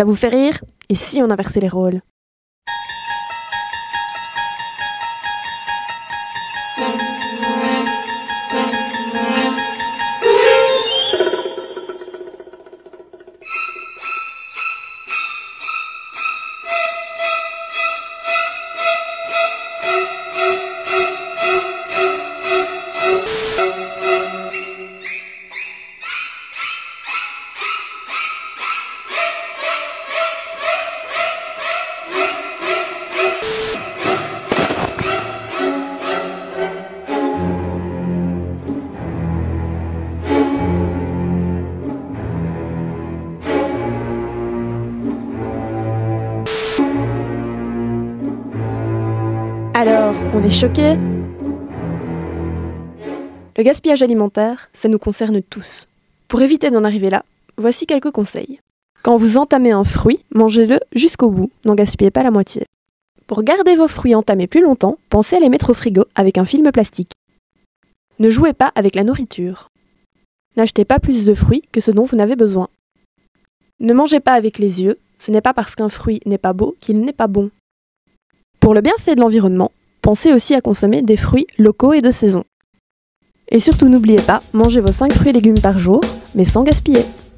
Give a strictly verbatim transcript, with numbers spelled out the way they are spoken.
Ça vous fait rire? Et si on inversait les rôles? Alors, on est choqués? Le gaspillage alimentaire, ça nous concerne tous. Pour éviter d'en arriver là, voici quelques conseils. Quand vous entamez un fruit, mangez-le jusqu'au bout, n'en gaspillez pas la moitié. Pour garder vos fruits entamés plus longtemps, pensez à les mettre au frigo avec un film plastique. Ne jouez pas avec la nourriture. N'achetez pas plus de fruits que ce dont vous n'avez besoin. Ne mangez pas avec les yeux, ce n'est pas parce qu'un fruit n'est pas beau qu'il n'est pas bon. Pour le bienfait de l'environnement, pensez aussi à consommer des fruits locaux et de saison. Et surtout n'oubliez pas, mangez vos cinq fruits et légumes par jour, mais sans gaspiller.